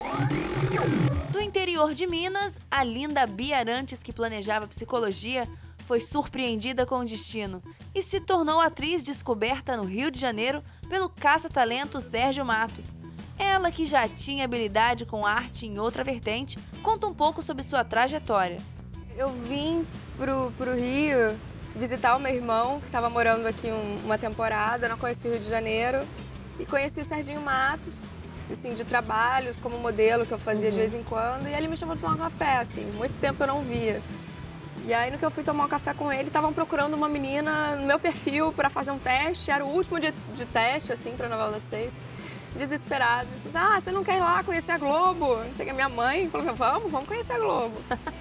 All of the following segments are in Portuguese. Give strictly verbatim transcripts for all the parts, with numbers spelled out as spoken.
Do interior de Minas, a linda Bia Arantes, que planejava psicologia, foi surpreendida com o destino e se tornou atriz descoberta no Rio de Janeiro pelo caça-talento Sérgio Matos. Ela, que já tinha habilidade com arte em outra vertente, conta um pouco sobre sua trajetória. Eu vim pro, pro Rio visitar o meu irmão, que estava morando aqui um, uma temporada, eu não conheci o Rio de Janeiro, e conheci o Serginho Matos, assim, de trabalhos, como modelo, que eu fazia uhum. de vez em quando, e ele me chamou para tomar um café, assim, muito tempo eu não via. E aí, no que eu fui tomar um café com ele, estavam procurando uma menina no meu perfil para fazer um teste, era o último dia de teste, assim, para a novela das seis. Desesperados, ah, você não quer ir lá conhecer a Globo? Não sei o que, a minha mãe falou, vamos, vamos conhecer a Globo.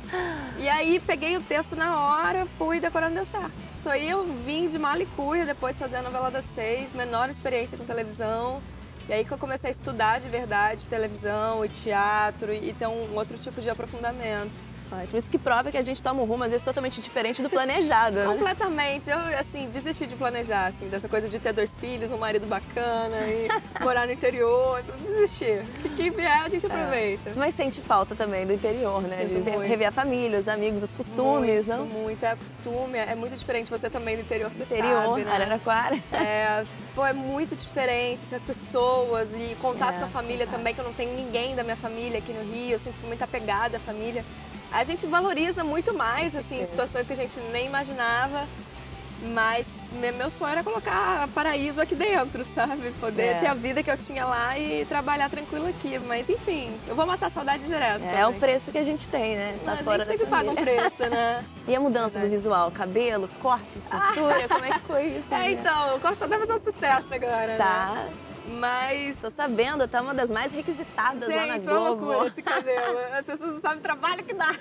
E aí peguei o texto na hora, fui decorando e deu certo. Então aí eu vim de mala e cuia, depois fazer a novela das seis, menor experiência com televisão. E aí que eu comecei a estudar de verdade televisão e teatro e ter um outro tipo de aprofundamento. Por isso que prova que a gente toma um rumo, às vezes, totalmente diferente do planejado, né? Completamente. Eu, assim, desisti de planejar, assim, dessa coisa de ter dois filhos, um marido bacana e morar no interior. Assim, desisti. O que vier, a gente aproveita. É. Mas sente falta também do interior, né? Sinto de muito. Rever a família, os amigos, os costumes, muito, não? Muito, é costume. É muito diferente você também do interior, você interior, sabe, né? Araraquara. É, pô, é muito diferente, assim, as pessoas e contato é, com a família é. também, que eu não tenho ninguém da minha família aqui no Rio, eu sempre fui muito apegada à família. A gente valoriza muito mais, assim, situações que a gente nem imaginava, mas meu sonho era colocar paraíso aqui dentro, sabe? Poder é. ter a vida que eu tinha lá e trabalhar tranquilo aqui, mas enfim, eu vou matar a saudade direto. É, é o preço que a gente tem, né? Tá mas fora nem sempre da paga um preço, né? E a mudança do visual? Cabelo, corte, tintura, como é que foi isso? É, então, o corte deve ser um sucesso agora, tá. né? Mas... Tô sabendo, tá uma das mais requisitadas gente, lá na Globo. Gente, foi uma loucura esse cabelo. As pessoas não sabem o trabalho que dá.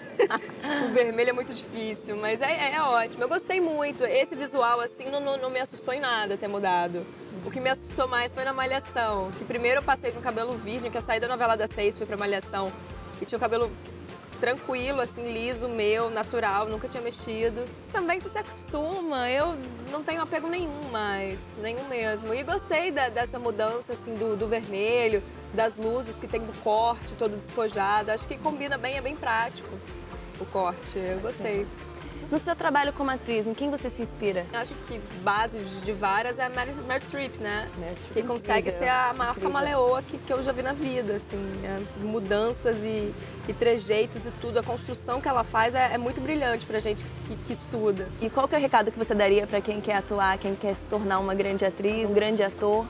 O vermelho é muito difícil, mas é, é ótimo. Eu gostei muito. Esse visual, assim, não, não, não me assustou em nada ter mudado. O que me assustou mais foi na Malhação. Que primeiro eu passei com cabelo virgem, que eu saí da novela das seis, fui pra Malhação. E tinha o cabelo tranquilo, assim, liso, meu, natural, nunca tinha mexido. Também você se acostuma, eu não tenho apego nenhum mais, nenhum mesmo. E gostei da, dessa mudança, assim, do, do vermelho, das luzes que tem do corte todo despojado. Acho que combina bem, é bem prático o corte, eu gostei. No seu trabalho como atriz, em quem você se inspira? Acho que base de várias é a Meryl, Meryl Streep, né? Meryl Streep, que consegue incrível, ser a maior incrível. camaleoa que, que eu já vi na vida, assim. É, mudanças e, e trejeitos e tudo. A construção que ela faz é, é muito brilhante pra gente que, que estuda. E qual que é o recado que você daria pra quem quer atuar, quem quer se tornar uma grande atriz, um grande ator?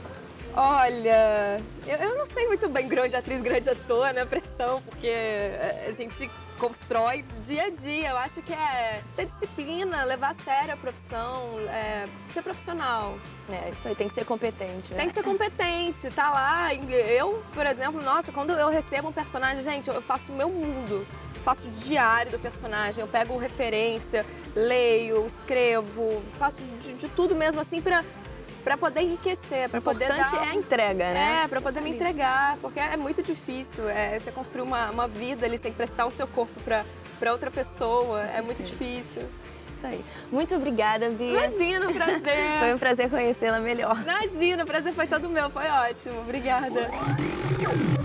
Olha, eu, eu não sei muito bem grande atriz, grande ator, né? Pressão, porque a gente constrói dia a dia. Eu acho que é ter disciplina, levar a sério a profissão, é, ser profissional. É, isso aí, tem que ser competente, né? Tem que ser competente, tá lá. Eu, por exemplo, nossa, quando eu recebo um personagem, gente, eu faço o meu mundo. Faço o diário do personagem, eu pego referência, leio, escrevo, faço de, de tudo mesmo, assim, pra... Pra poder enriquecer, pra poder dar... O importante é a entrega, né? É, pra poder me entregar, porque é muito difícil. É, você construir uma, uma vida ali, sem prestar o seu corpo pra, pra outra pessoa, é muito difícil. Isso aí. Muito obrigada, Bia. Imagina, um prazer. Foi um prazer conhecê-la melhor. Imagina, o prazer foi todo meu, foi ótimo. Obrigada.